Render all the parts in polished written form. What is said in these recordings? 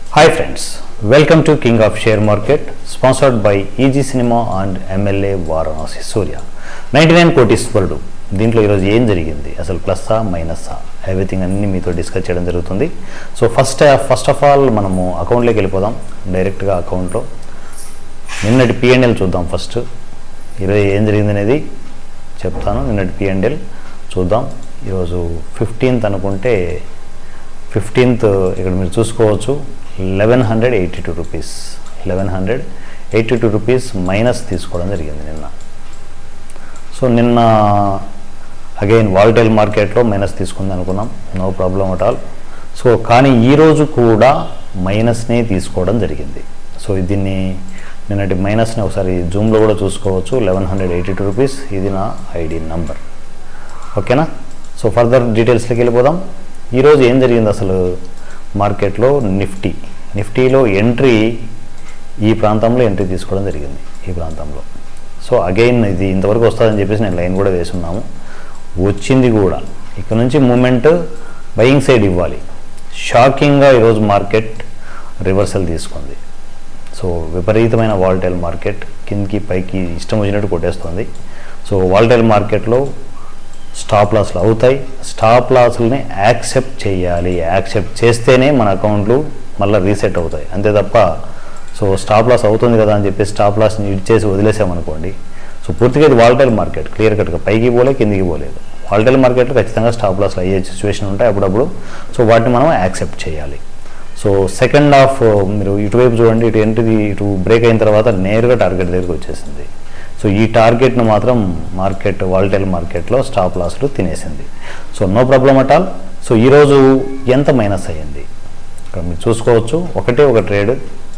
Hi friends, welcome to King of Share Market, sponsored by EG Cinema and MLA Varanasi Surya. 99 కోటీశ్వరుడు దీంట్లో ఈరోజు ఏం జరిగింది, అసలు ప్లస్సా మైనస్సా, ఎవ్రీథింగ్ అన్ని మీతో డిస్కస్ చేయడం జరుగుతుంది. సో ఫస్ట్ ఆఫ్ ఆల్ మనము అకౌంట్లోకి వెళ్ళిపోదాం. డైరెక్ట్గా అకౌంట్లో నిన్నటి P&L చూద్దాం. ఫస్ట్ ఈరోజు ఏం జరిగింది అనేది చెప్తాను. నిన్నటి P&L చూద్దాం. ఈరోజు 15th అనుకుంటే 15th ఇక్కడ మీరు చూసుకోవచ్చు 1182 రూపీస్, 1182 రూపీస్ మైనస్ తీసుకోవడం జరిగింది నిన్న. సో నిన్న అగైన్ వాలటైల్ మార్కెట్లో మైనస్ తీసుకుంది అనుకున్నాం, no problem at all. So కానీ ఈరోజు కూడా మైనస్నే తీసుకోవడం జరిగింది. సో దీన్ని నిన్నటి మైనస్ని ఒకసారి జూమ్లో కూడా చూసుకోవచ్చు. 1182 రూపీస్, ఇది నా ఐడి నంబర్. ఓకేనా? సో ఫర్దర్ డీటెయిల్స్లోకి వెళ్ళిపోదాం. ఈరోజు ఏం జరిగింది అసలు మార్కెట్లో? నిఫ్టీలో ఎంట్రీ ఈ ప్రాంతంలో ఎంట్రీ తీసుకోవడం జరిగింది, ఈ ప్రాంతంలో. సో అగైన్ ఇది ఇంతవరకు వస్తుందని చెప్పేసి నేను లైన్ కూడా వేసున్నాము, వచ్చింది కూడా. ఇక్కడ నుంచి మూమెంట్ బయింగ్ సైడ్ ఇవ్వాలి. షాకింగ్గా ఈరోజు మార్కెట్ రివర్సల్ తీసుకుంది. సో విపరీతమైన వాలటైల్ మార్కెట్, కిందికి పైకి ఇష్టం వచ్చినట్టు కొట్టేస్తుంది. సో వాలటైల్ మార్కెట్లో స్టాప్ లాస్లు అవుతాయి. స్టాప్ లాస్లని యాక్సెప్ట్ చేయాలి. యాక్సెప్ట్ చేస్తేనే మన అకౌంట్లు మళ్ళీ రీసెట్ అవుతాయి, అంతే తప్ప సో స్టాప్ లాస్ అవుతుంది కదా అని చెప్పి స్టాప్ లాస్ని ఇచ్చేసి వదిలేసామనుకోండి. సో పూర్తిగా ఇది వాలటైల్ మార్కెట్, క్లియర్ కట్గా పైకి పోలే కిందికి పోలేదు. వాలటైల్ మార్కెట్లో ఖచ్చితంగా స్టాప్ లాస్లు అయ్యే సిచ్యువేషన్ ఉంటాయి అప్పుడప్పుడు. సో వాటిని మనం యాక్సెప్ట్ చేయాలి. సో సెకండ్ హాఫ్ మీరు ఇటువైపు చూడండి, ఇటు ఎంట్రీ ఇటు బ్రేక్ అయిన తర్వాత నేరుగా టార్గెట్ దగ్గరికి వచ్చేసింది. సో ఈ టార్గెట్ను మాత్రం మార్కెట్ వాలటైల్ మార్కెట్లో స్టాప్ లాస్లు తినేసింది. So no problem at all. So ఈరోజు ఎంత మైనస్ అయ్యింది ఇక్కడ మీరు చూసుకోవచ్చు. ఒకటే ఒక ట్రేడ్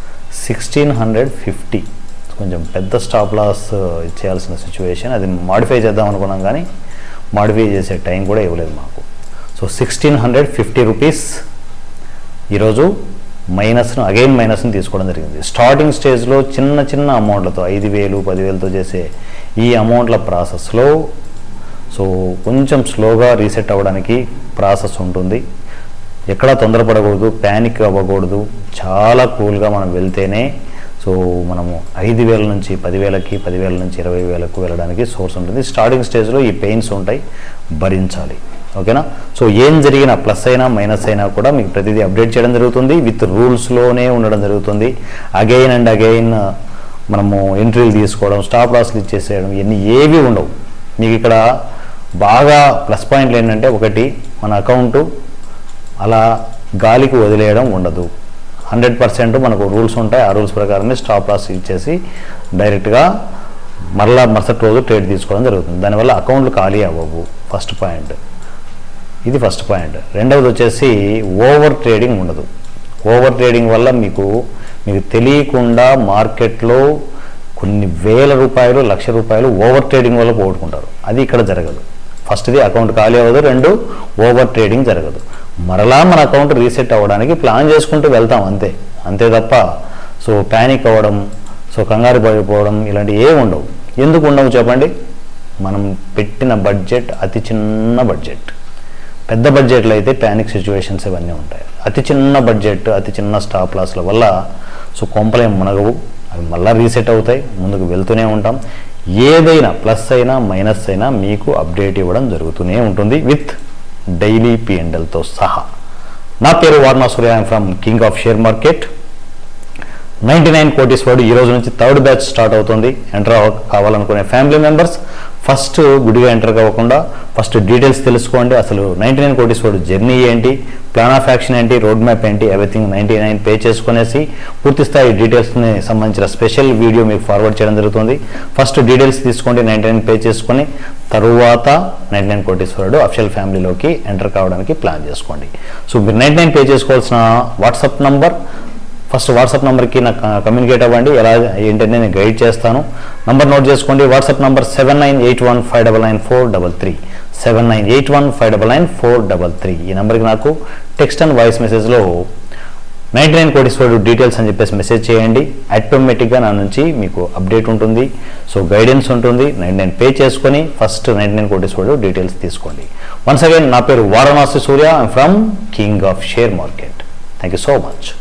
1650, కొంచెం పెద్ద స్టాప్ లాస్ ఇచ్చేయాల్సిన సిచ్యువేషన్. అది మాడిఫై చేద్దాం అనుకున్నాం కానీ మాడిఫై చేసే టైం కూడా ఇవ్వలేదు మాకు. సో 1650 రూపీస్ ఈరోజు మైనస్ను అగైన్ మైనస్ని తీసుకోవడం జరిగింది. స్టార్టింగ్ స్టేజ్లో చిన్న అమౌంట్లతో 5000, 10,000తో చేసే ఈ అమౌంట్ల ప్రాసెస్లో సో కొంచెం స్లోగా రీసెట్ అవ్వడానికి ప్రాసెస్ ఉంటుంది. ఎక్కడా తొందరపడకూడదు, ప్యానిక్ అవ్వకూడదు. చాలా కూల్గా మనం వెళ్తేనే సో మనము 5,000 నుంచి 10,000కి, 10,000 నుంచి 20,000కు వెళ్ళడానికి సోర్స్ ఉంటుంది. స్టార్టింగ్ స్టేజ్లో ఈ పెయిన్స్ ఉంటాయి, భరించాలి. ఓకేనా? సో ఏం జరిగినా ప్లస్ అయినా మైనస్ అయినా కూడా మీకు ప్రతిదీ అప్డేట్ చేయడం జరుగుతుంది. విత్ రూల్స్లోనే ఉండడం జరుగుతుంది. అగైన్ అండ్ అగైన్ మనము ఎంట్రీలు తీసుకోవడం, స్టాప్ లాస్లు ఇచ్చేసేయడం ఇవన్నీ ఏవి ఉండవు. మీకు ఇక్కడ బాగా ప్లస్ పాయింట్లు ఏంటంటే, ఒకటి మన అకౌంటు అలా గాలికి వదిలేయడం ఉండదు. 100% మనకు రూల్స్ ఉంటాయి. ఆ రూల్స్ ప్రకారమే స్టాప్ లాస్ ఇచ్చేసి డైరెక్ట్గా మరలా మరుసటి రోజు ట్రేడ్ తీసుకోవడం జరుగుతుంది. దానివల్ల అకౌంట్లు ఖాళీ అవ్వవు. ఫస్ట్ పాయింట్ ఇది. First point. రెండవది వచ్చేసి ఓవర్ ట్రేడింగ్ ఉండదు. ఓవర్ ట్రేడింగ్ వల్ల మీకు తెలియకుండా మార్కెట్లో కొన్ని వేల రూపాయలు, లక్ష రూపాయలు ఓవర్ ట్రేడింగ్ వల్ల పోగొట్టుకుంటారు. అది ఇక్కడ జరగదు. ఫస్ట్ది అకౌంట్ ఖాళీ అవ్వదు, 2 ఓవర్ ట్రేడింగ్ జరగదు. మరలా మన అకౌంట్ రీసెట్ అవ్వడానికి ప్లాన్ చేసుకుంటూ వెళ్తాం, అంతే తప్ప సో ప్యానిక్ అవ్వడం, సో కంగారు పడిపోవడం ఇలాంటివి ఏమి ఉండవు. ఎందుకు ఉండవు చెప్పండి? మనం పెట్టిన బడ్జెట్ అతి చిన్న బడ్జెట్. పెద్ద బడ్జెట్లో అయితే ప్యానిక్ సిచ్యువేషన్స్ ఇవన్నీ ఉంటాయి. అతి చిన్న బడ్జెట్, అతి చిన్న స్టాప్ లాస్ల వల్ల సో కొంపలేం మునగవు, అవి మళ్ళీ రీసెట్ అవుతాయి. ముందుకు వెళ్తూనే ఉంటాం. ఏదైనా ప్లస్ అయినా మైనస్ అయినా మీకు అప్డేట్ ఇవ్వడం జరుగుతూనే ఉంటుంది, విత్ డైలీ P&Lతో సహా. నా పేరు Varanasi Surya, I'm from king of share market. 99 కోటీశ్వరుడు ఈ రోజు నుంచి 3rd బ్యాచ్ స్టార్ట్ అవుతుంది. ఎంటర్ కావాలనుకునే ఫ్యామిలీ మెంబర్స్ ఫస్ట్ గుడిగా ఎంటర్ కావకుండా ఫస్ట్ డీటెయిల్స్ తెలుసుకోండి. అసలు 99 కోటీశ్వరుడు జర్నీ ఏంటి, ప్లాన్ ఆఫ్ యాక్షన్ ఏంటి, రోడ్ మ్యాప్ ఏంటి, ఎవ్రీథింగ్ 99 పే చేసుకునేసి పూర్తి స్థాయి డీటెయిల్స్ని సంబంధించిన స్పెషల్ వీడియో మీకు ఫార్వర్డ్ చేయడం జరుగుతుంది. ఫస్ట్ డీటెయిల్స్ తీసుకోండి, 99 పే చేసుకొని తరువాత 99 కోటీశ్వరుడు అఫిషియల్ ఫ్యామిలీలోకి ఎంటర్ కావడానికి ప్లాన్ చేసుకోండి. సో మీరు 99 పే చేసుకోవాల్సిన వాట్సాప్ నంబర్, ఫస్ట్ వాట్సాప్ నెంబర్కి నాకు కమ్యూనికేట్ అవ్వండి. ఎలా ఏంటంటే నేను గైడ్ చేస్తాను. నంబర్ నోట్ చేసుకోండి. WhatsApp number 7981599433, 7981599433. ఈ నెంబర్కి నాకు టెక్స్ట్ అండ్ వాయిస్ మెసేజ్లో 99 కోటీశ్వరుడు డీటెయిల్స్ అని చెప్పేసి మెసేజ్ చేయండి. ఆటోమేటిక్గా నా నుంచి మీకు అప్డేట్ ఉంటుంది. సో గైడెన్స్ ఉంటుంది. 99 పే చేసుకొని ఫస్ట్ 99 కోటీశ్వరుడు డీటెయిల్స్ తీసుకోండి. వన్స్ అగైన్ నా పేరు Varanasi Surya, I'm from king of share market. Thank you so much.